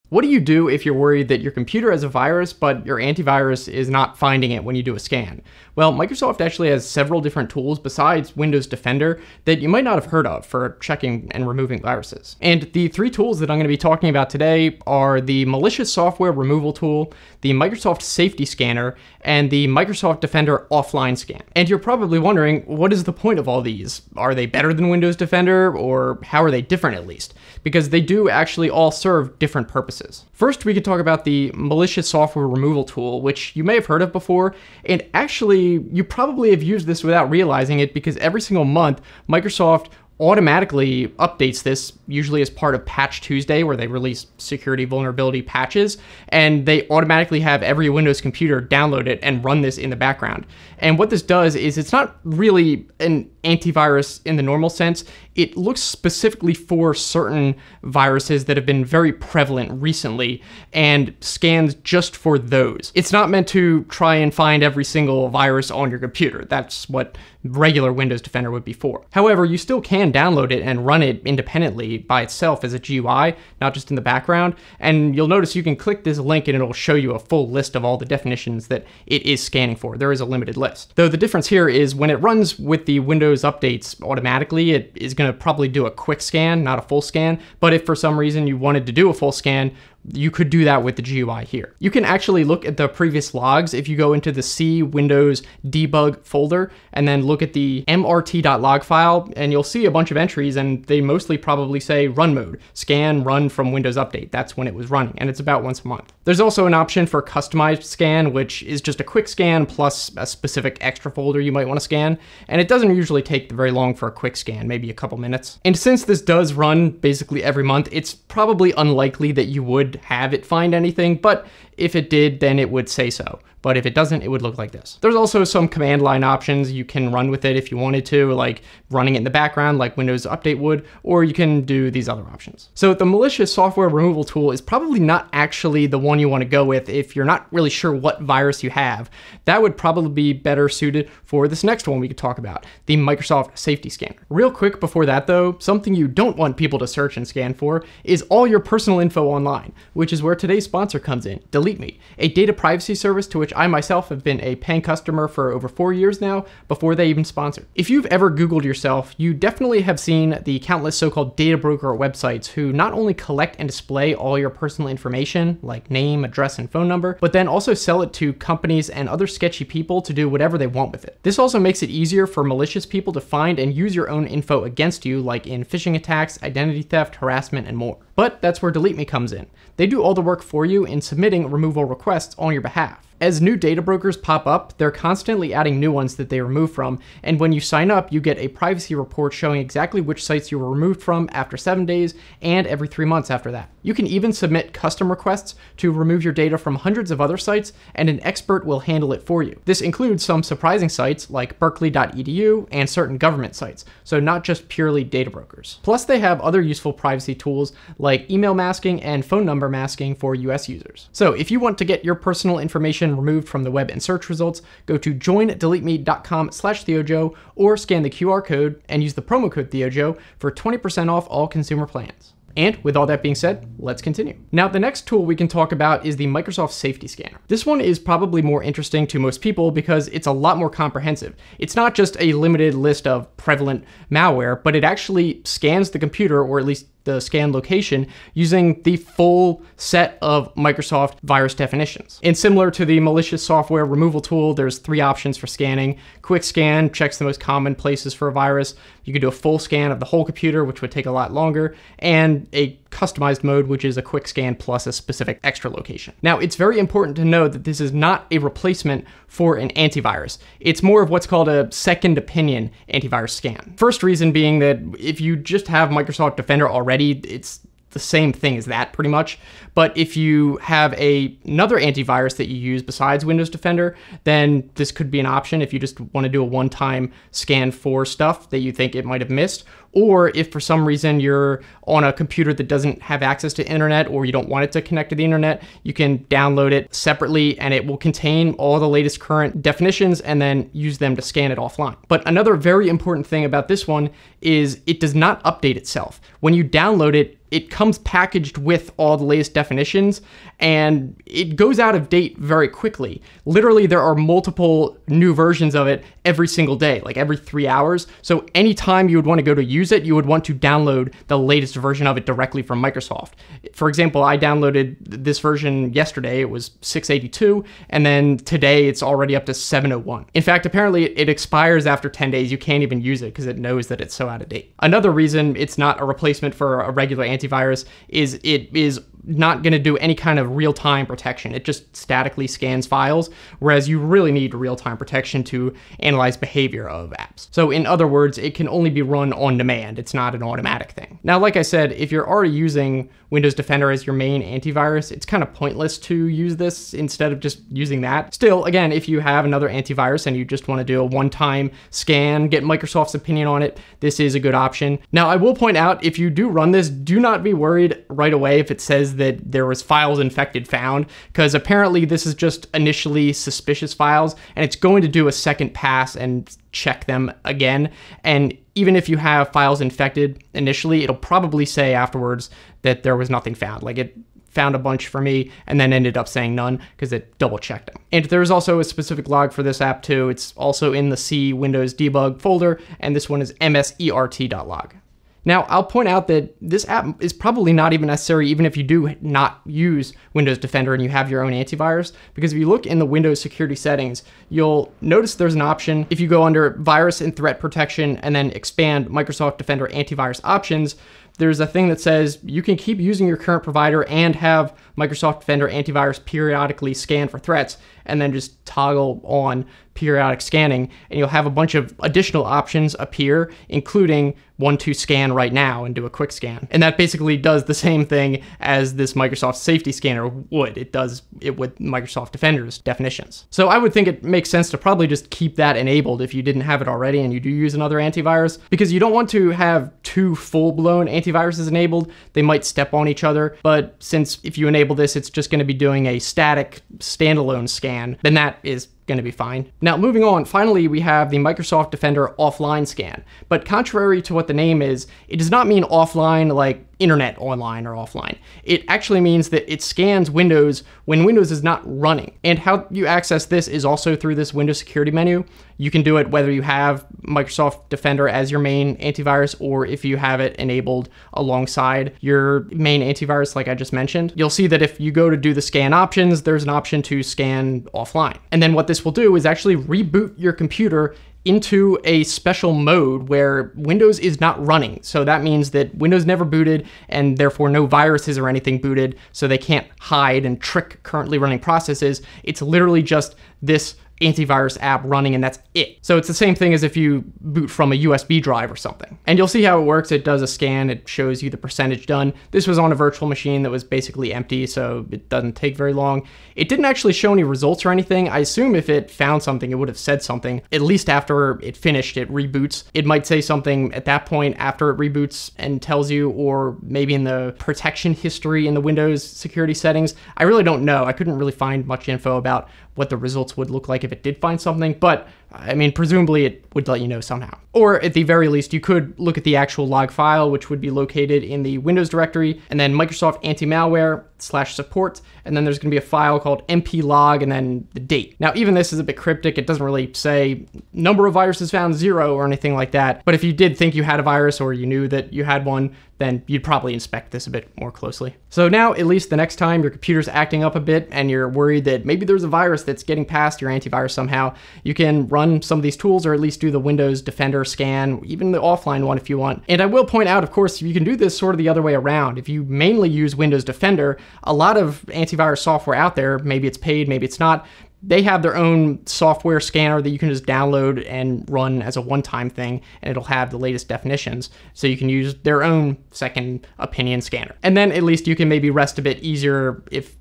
What do you do if you're worried that your computer has a virus, but your antivirus is not finding it when you do a scan? Well, Microsoft actually has several different tools besides Windows Defender that you might not have heard of for checking and removing viruses. And the three tools that I'm going to be talking about today are the Malicious software removal tool, the Microsoft Safety Scanner, and the Microsoft Defender Offline Scan. And you're probably wondering, what is the point of all these? Are they better than Windows Defender, or how are they different at least? Because they do actually all serve different purposes. First, we could talk about the Malicious software removal tool, which you may have heard of before, and actually you probably have used this without realizing it, because every single month Microsoft automatically updates this, usually as part of Patch Tuesday, where they release security vulnerability patches, and they automatically have every Windows computer download it and run this in the background. And what this does is it's not really an antivirus in the normal sense. It looks specifically for certain viruses that have been very prevalent recently and scans just for those. It's not meant to try and find every single virus on your computer. That's what regular Windows Defender would be for. However, you still can download it and run it independently by itself as a GUI, not just in the background. And you'll notice you can click this link and it'll show you a full list of all the definitions that it is scanning for. There is a limited list. Though the difference here is when it runs with the Windows updates automatically, it is going to probably do a quick scan, not a full scan. But if for some reason you wanted to do a full scan, you could do that with the GUI here. You can actually look at the previous logs if you go into the C Windows debug folder and then look at the mrt.log file, and you'll see a bunch of entries, and they mostly probably say run mode, scan run from Windows Update. That's when it was running, and it's about once a month. There's also an option for customized scan, which is just a quick scan plus a specific extra folder you might want to scan, and it doesn't usually take very long for a quick scan, maybe a couple minutes. And since this does run basically every month, it's probably unlikely that you would have it find anything, but if it did, then it would say so. But if it doesn't, it would look like this. There's also some command line options you can run with it if you wanted to, like running it in the background like Windows Update would, or you can do these other options. So the Malicious software removal tool is probably not actually the one you want to go with if you're not really sure what virus you have. That would probably be better suited for this next one we could talk about, the Microsoft Safety Scanner. Real quick before that though, something you don't want people to search and scan for is all your personal info online, which is where today's sponsor comes in, Delete Me, a data privacy service to which I myself have been a paying customer for over 4 years now, before they even sponsored. If you've ever Googled yourself, you definitely have seen the countless so-called data broker websites who not only collect and display all your personal information, like name, address, and phone number, but then also sell it to companies and other sketchy people to do whatever they want with it. This also makes it easier for malicious people to find and use your own info against you, like in phishing attacks, identity theft, harassment, and more. But that's where Delete Me comes in. They do all the work for you in submitting removal requests on your behalf. As new data brokers pop up, they're constantly adding new ones that they remove from, and when you sign up, you get a privacy report showing exactly which sites you were removed from after 7 days and every 3 months after that. You can even submit custom requests to remove your data from hundreds of other sites, and an expert will handle it for you. This includes some surprising sites like berkeley.edu and certain government sites, so not just purely data brokers. Plus, they have other useful privacy tools like email masking and phone number masking for US users. So if you want to get your personal information removed from the web and search results, go to joindeleteme.com/TheoJoe or scan the QR code and use the promo code TheoJoe for 20% off all consumer plans. And with all that being said, let's continue. Now, the next tool we can talk about is the Microsoft Safety Scanner. This one is probably more interesting to most people because it's a lot more comprehensive. It's not just a limited list of prevalent malware, but it actually scans the computer, or at least the scan location, using the full set of Microsoft virus definitions. And similar to the Malicious software removal tool, there's 3 options for scanning. Quick scan checks the most common places for a virus. You could do a full scan of the whole computer, which would take a lot longer, and a customized mode, which is a quick scan plus a specific extra location. Now, it's very important to know that this is not a replacement for an antivirus. It's more of what's called a second opinion antivirus scan. First reason being that if you just have Microsoft Defender already, it's the same thing as that pretty much. But if you have another antivirus that you use besides Windows Defender, then this could be an option if you just want to do a one-time scan for stuff that you think it might have missed. Or if for some reason you're on a computer that doesn't have access to internet, or you don't want it to connect to the internet, you can download it separately and it will contain all the latest current definitions and then use them to scan it offline. But another very important thing about this one is it does not update itself. When you download it, it comes packaged with all the latest definitions, and it goes out of date very quickly. Literally, there are multiple new versions of it every single day, like every 3 hours. So anytime you would want to go to use it, you would want to download the latest version of it directly from Microsoft. For example, I downloaded this version yesterday. It was 682, and then today it's already up to 701. In fact, apparently it expires after 10 days. You can't even use it because it knows that it's so out of date. Another reason it's not a replacement for a regular antivirus is it is not going to do any kind of real-time protection. It just statically scans files, whereas you really need real-time protection to analyze behavior of apps. So in other words, it can only be run on demand. It's not an automatic thing. Now, like I said, if you're already using Windows Defender as your main antivirus, it's kind of pointless to use this instead of just using that. Still, again, if you have another antivirus and you just want to do a one-time scan, get Microsoft's opinion on it, this is a good option. Now, I will point out, if you do run this, do not be worried right away if it says that there was files infected found, because apparently this is just initially suspicious files, and it's going to do a second pass and check them again. And even if you have files infected initially, it'll probably say afterwards that there was nothing found. Like, it found a bunch for me and then ended up saying none because it double checked them. And there's also a specific log for this app too. It's also in the C Windows debug folder, and this one is msert.log. Now, I'll point out that this app is probably not even necessary even if you do not use Windows Defender and you have your own antivirus, because if you look in the Windows security settings, you'll notice there's an option. If you go under Virus and Threat Protection and then expand Microsoft Defender Antivirus Options, there's a thing that says you can keep using your current provider and have Microsoft Defender Antivirus periodically scan for threats, and then just toggle on periodic scanning, and you'll have a bunch of additional options appear, including one to scan right now and do a quick scan. And that basically does the same thing as this Microsoft Safety Scanner would. It does it with Microsoft Defender's definitions. So I would think it makes sense to probably just keep that enabled if you didn't have it already and you do use another antivirus, because you don't want to have two full-blown antiviruses enabled. They might step on each other, but since if you enable this, it's just going to be doing a static standalone scan, then that is going to be fine. Now, moving on, finally, we have the Microsoft Defender offline scan. But contrary to what the name is, it does not mean offline like internet online or offline. It actually means that it scans Windows when Windows is not running. And how you access this is also through this Windows security menu. You can do it whether you have Microsoft Defender as your main antivirus or if you have it enabled alongside your main antivirus like I just mentioned. You'll see that if you go to do the scan options, there's an option to scan offline. And then what this will do is actually reboot your computer into a special mode where Windows is not running. So that means that Windows never booted and therefore no viruses or anything booted, so they can't hide and trick currently running processes. It's literally just this antivirus app running, and that's it. So it's the same thing as if you boot from a USB drive or something. And you'll see how it works. It does a scan. It shows you the percentage done. This was on a virtual machine that was basically empty, so it doesn't take very long. It didn't actually show any results or anything. I assume if it found something, it would have said something. At least after it finished, it reboots. It might say something at that point after it reboots and tells you, or maybe in the protection history in the Windows security settings. I really don't know. I couldn't really find much info about what the results would look like if it did find something, but I mean, presumably it would let you know somehow. Or at the very least, you could look at the actual log file, which would be located in the Windows directory, and then Microsoft anti-malware/support, and then there's going to be a file called mplog and then the date. Now, even this is a bit cryptic. It doesn't really say number of viruses found 0 or anything like that, but if you did think you had a virus or you knew that you had one, then you'd probably inspect this a bit more closely. So now, at least the next time your computer's acting up a bit and you're worried that maybe there's a virus that's getting past your antivirus somehow, you can run some of these tools or at least do the Windows Defender scan, even the offline one if you want. And I will point out, of course, you can do this sort of the other way around. If you mainly use Windows Defender, a lot of antivirus software out there, maybe it's paid, maybe it's not, they have their own software scanner that you can just download and run as a one-time thing, and it'll have the latest definitions. So you can use their own second opinion scanner. And then at least you can maybe rest a bit easier if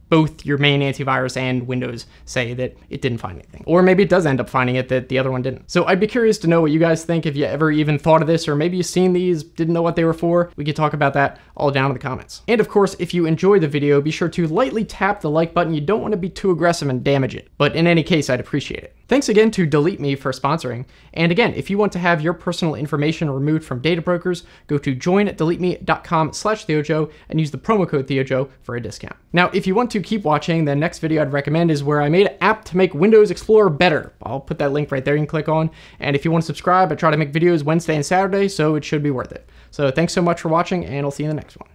both your main antivirus and Windows say that it didn't find anything. Or maybe it does end up finding it that the other one didn't. So I'd be curious to know what you guys think, if you ever even thought of this, or maybe you've seen these, didn't know what they were for. We could talk about that all down in the comments. And of course, if you enjoyed the video, be sure to lightly tap the like button. You don't want to be too aggressive and damage it. But in any case, I'd appreciate it. Thanks again to Delete Me for sponsoring. And again, if you want to have your personal information removed from data brokers, go to joindeleteme.com/Theojo and use the promo code Theojo for a discount. Now, if you want to keep watching, the next video I'd recommend is where I made an app to make Windows Explorer better. I'll put that link right there you can click on. And if you want to subscribe, I try to make videos Wednesday and Saturday, so it should be worth it. So thanks so much for watching, and I'll see you in the next one.